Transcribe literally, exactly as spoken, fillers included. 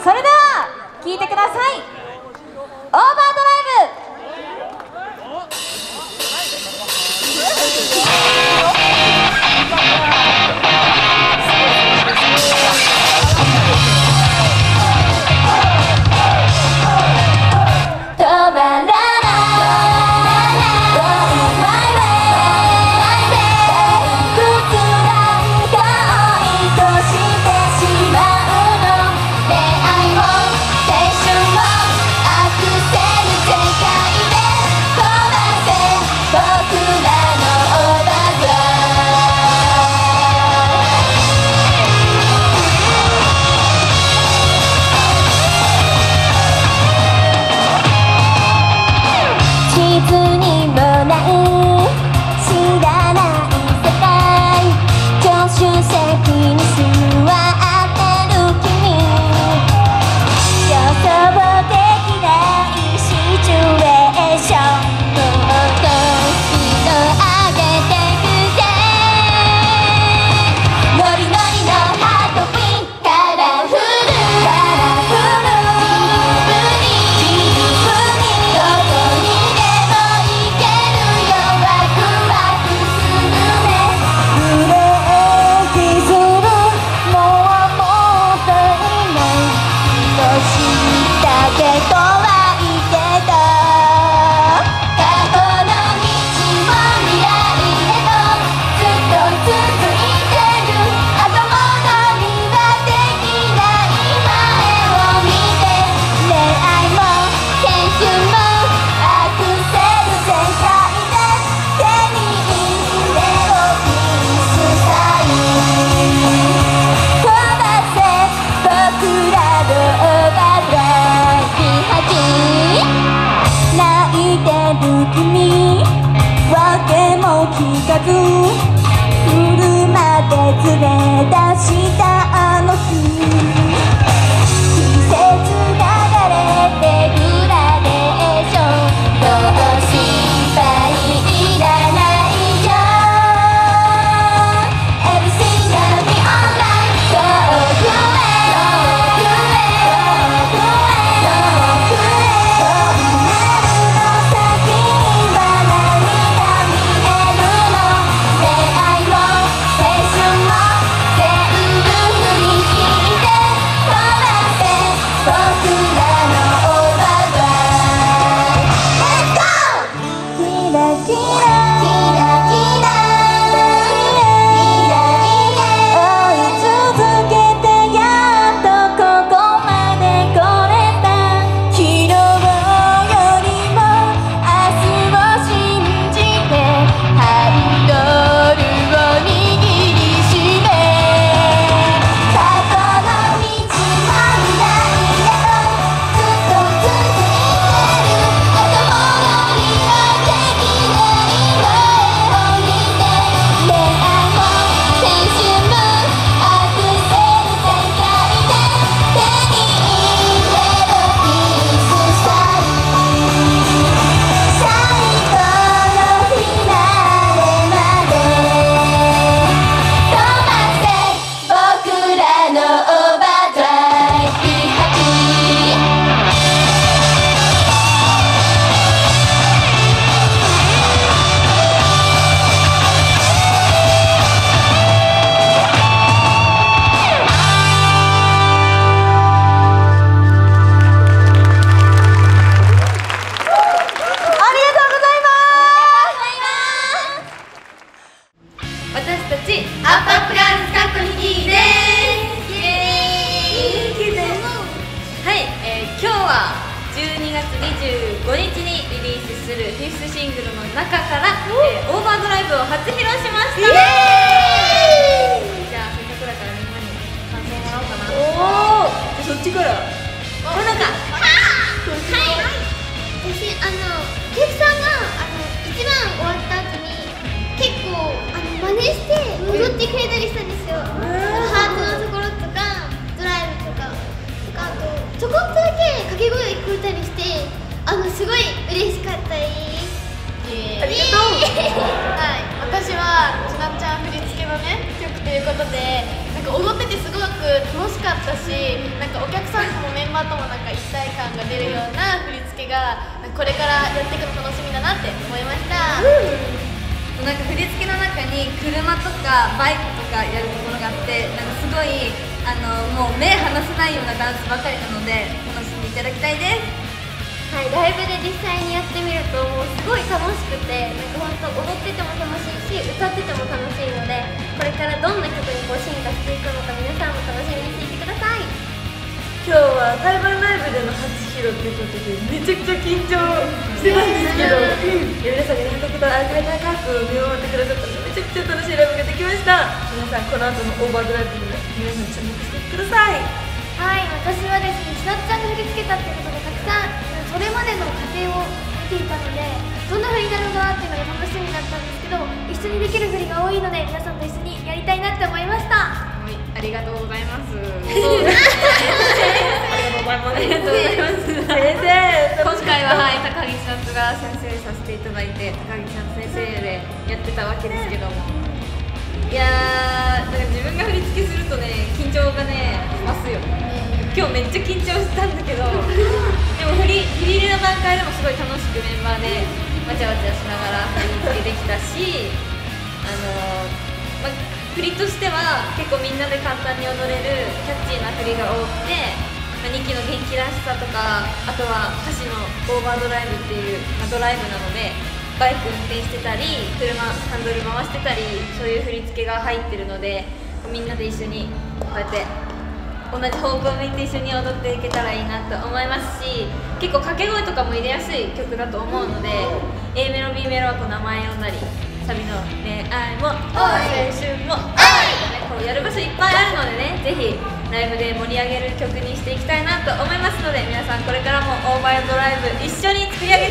それでは聴いてください。オーバードライブ。 はい、私はちなっちゃん振り付けのね曲ということで、なんか踊っててすごく楽しかったし、なんかお客さんともメンバーともなんか一体感が出るような振り付けがこれからやっていくの楽しみだなって思いました。 なんか振り付けの中に車とかバイクとかやるところがあって、なんかすごいあのもう目離せないようなダンスばかりなので楽しんでいただきたいです。 はい、ライブで実際にやってみるともうすごい楽しくて、なんか本当踊ってても楽しいし歌ってても楽しいので、これからどんな曲にこう進化していくのか皆さんも楽しみにしていてください。 今日は対バンライブでの初披露ということでめちゃくちゃ緊張してたんですけど、皆さんがね、高く高く見守ってくださったのでめちゃくちゃ楽しいライブができました。皆さんこの後のオーバードライブにも皆さん注目してください。 はい、私はですね、千夏ちゃんが振り付けたっていうことでたくさんそれまでの過程を見ていたので、どんな振りになるのかなっていうのが楽しみだったんですけど、一緒にできる振りが多いので皆さんと一緒にやりたいなって思いました。 はい、ありがとうございます。 ありがとうございます。先生、 今回ははい、高木千夏が先生させていただいて、高木千夏先生でやってたわけですけども、いやー、だから自分が振り付けするとね、緊張がね、増すよ。今日めっちゃ緊張したんだけど、でも振り振り入れの段階でもすごい楽しくメンバーでわちゃわちゃしながら振り付けできたし、あのーま、振りとしては結構みんなで簡単に踊れるキャッチーな振りが多くて、ま、にきの元気らしさとか、あとは歌詞のオーバードライブっていう、ま、ドライブなのでバイク運転してたり車ハンドル回してたり、そういう振り付けが入ってるので、みんなで一緒にこうやって同じ方向を向いて一緒に踊っていけたらいいなと思いますし、結構掛け声とかも入れやすい曲だと思うので、 A メロ B メロはこう名前呼んだり、サビの「恋愛も青春も愛」こうやる場所いっぱいあるのでね、ぜひライブで盛り上げる曲にしていきたいなと思いますので、皆さんこれからもオーバードライブ一緒に作り上げ